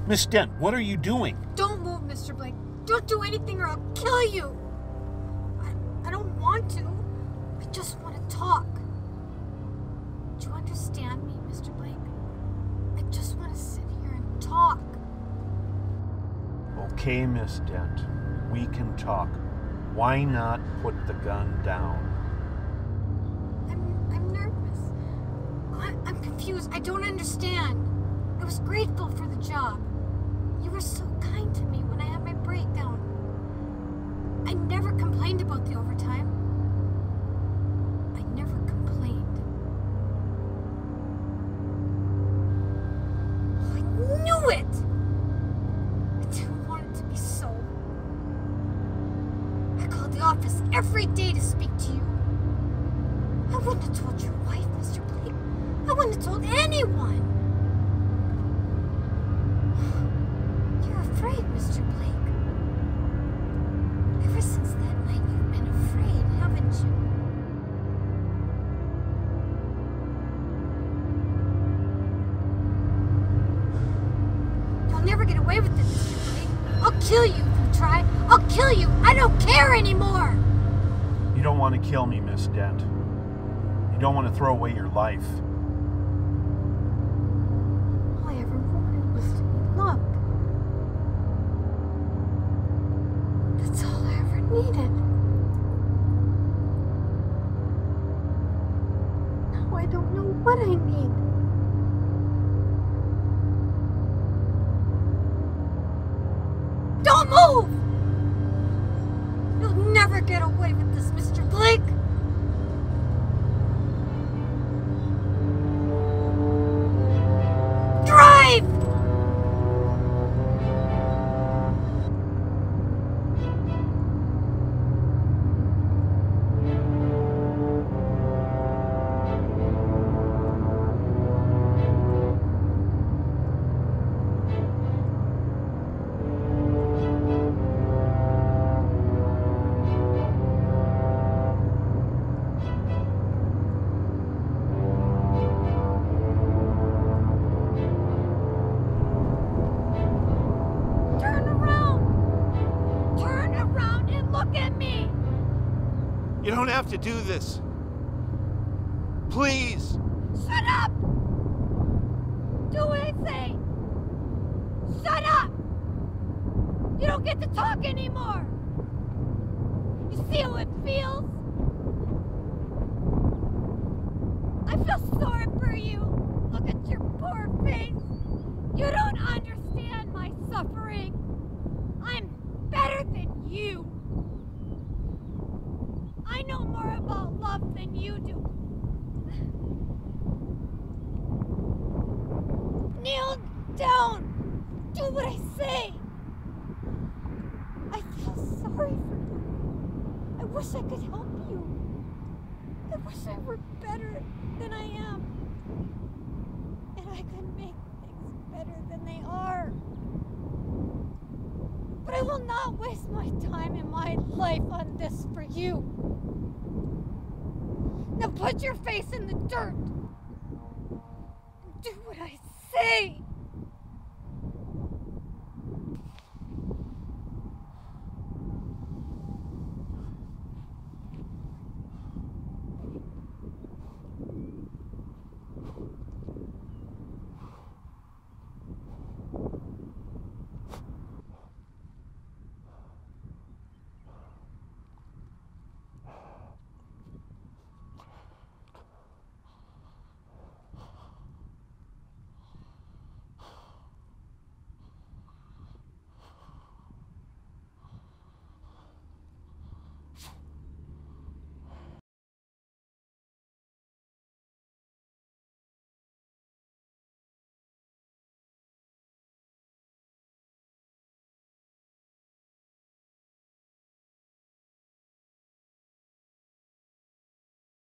Miss Dent, what are you doing? Don't move, Mr. Blake. Don't do anything or I'll kill you. I don't want to. I just want to talk. Do you understand me, Mr. Blake? I just want to sit here and talk. Okay, Miss Dent. We can talk. Why not put the gun down? I'm nervous. I'm confused. I don't understand. I was grateful for the job. You were so kind to me when I had my breakdown. I never complained about the overtime. I never complained. I knew it! I didn't want it to be so. I called the office every day to speak to you. I wouldn't have told your wife, Mr. Blake. I wouldn't have told anyone. You're afraid, Mr. Blake. Ever since that night, you've been afraid, haven't you? You'll never get away with it, Mr. Blake. I'll kill you if you try. I'll kill you. I don't care anymore. You don't want to kill me, Miss Dent. You don't want to throw away your life. All I ever wanted was to be loved. That's all I ever needed. Now I don't know what I need. Don't move! You'll never get away with this, Mr. Blake. Drive! You don't have to do this. Please. Shut up! Do what I say! Shut up! You don't get to talk anymore! You see how it feels? I feel sorry for you. Look at your poor face. You don't understand my suffering. I'm better than you. I know more about love than you do. Kneel down! Do what I say! I feel sorry for you. I wish I could help you. I wish I were better than I am. And I could make things better than they are. But I will not waste my time and my life on this for you. Now put your face in the dirt. And do what I say.